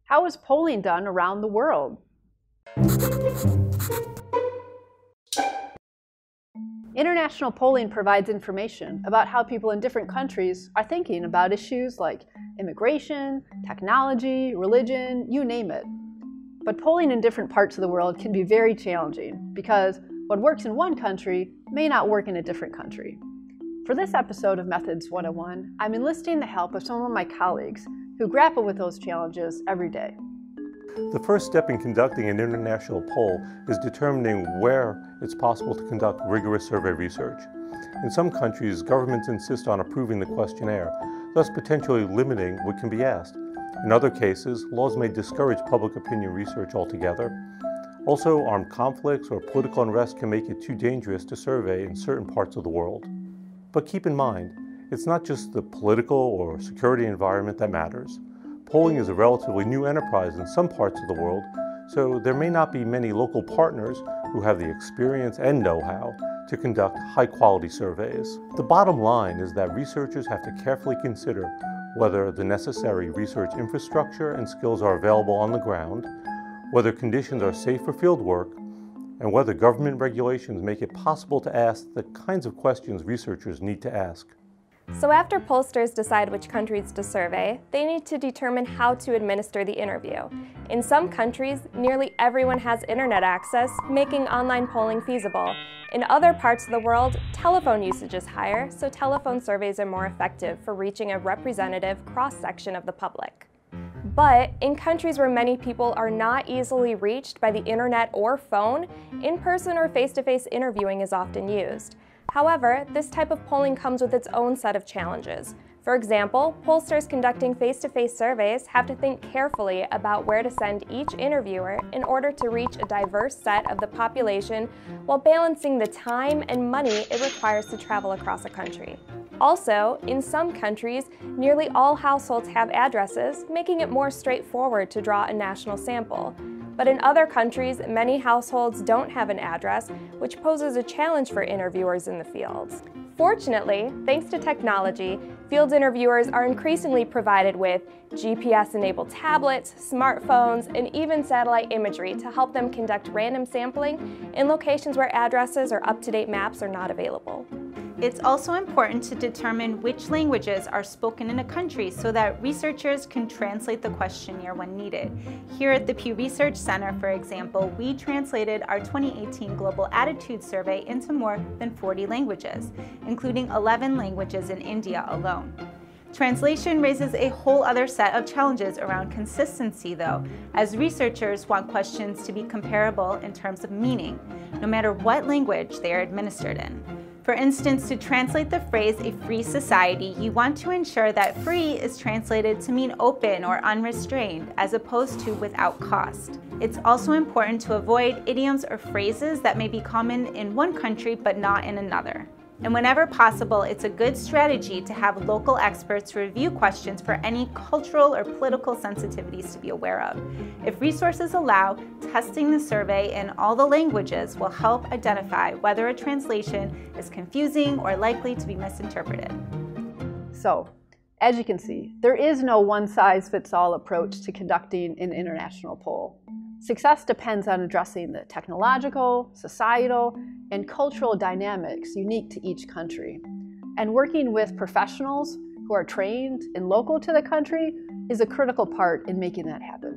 How is polling done around the world? International polling provides information about how people in different countries are thinking about issues like immigration, technology, religion, you name it. But polling in different parts of the world can be very challenging because what works in one country may not work in a different country. For this episode of Methods 101, I'm enlisting the help of some of my colleagues who grapple with those challenges every day. The first step in conducting an international poll is determining where it's possible to conduct rigorous survey research. In some countries, governments insist on approving the questionnaire, thus potentially limiting what can be asked. In other cases, laws may discourage public opinion research altogether. Also, armed conflicts or political unrest can make it too dangerous to survey in certain parts of the world. But keep in mind, it's not just the political or security environment that matters. Polling is a relatively new enterprise in some parts of the world, so there may not be many local partners who have the experience and know-how to conduct high-quality surveys. The bottom line is that researchers have to carefully consider whether the necessary research infrastructure and skills are available on the ground, whether conditions are safe for field work, and whether government regulations make it possible to ask the kinds of questions researchers need to ask. So after pollsters decide which countries to survey, they need to determine how to administer the interview. In some countries, nearly everyone has internet access, making online polling feasible. In other parts of the world, telephone usage is higher, so telephone surveys are more effective for reaching a representative cross-section of the public. But in countries where many people are not easily reached by the internet or phone, in-person or face-to-face interviewing is often used. However, this type of polling comes with its own set of challenges. For example, pollsters conducting face-to-face surveys have to think carefully about where to send each interviewer in order to reach a diverse set of the population while balancing the time and money it requires to travel across a country. Also, in some countries, nearly all households have addresses, making it more straightforward to draw a national sample. But in other countries, many households don't have an address, which poses a challenge for interviewers in the fields. Fortunately, thanks to technology, field interviewers are increasingly provided with GPS-enabled tablets, smartphones, and even satellite imagery to help them conduct random sampling in locations where addresses or up-to-date maps are not available. It's also important to determine which languages are spoken in a country so that researchers can translate the questionnaire when needed. Here at the Pew Research Center, for example, we translated our 2018 Global Attitude Survey into more than 40 languages, including 11 languages in India alone. Translation raises a whole other set of challenges around consistency, though, as researchers want questions to be comparable in terms of meaning, no matter what language they are administered in. For instance, to translate the phrase "a free society," you want to ensure that "free" is translated to mean open or unrestrained, as opposed to without cost. It's also important to avoid idioms or phrases that may be common in one country but not in another. And whenever possible, it's a good strategy to have local experts review questions for any cultural or political sensitivities to be aware of. If resources allow, testing the survey in all the languages will help identify whether a translation is confusing or likely to be misinterpreted. So, as you can see, there is no one-size-fits-all approach to conducting an international poll. Success depends on addressing the technological, societal, and cultural dynamics unique to each country. And working with professionals who are trained and local to the country is a critical part in making that happen.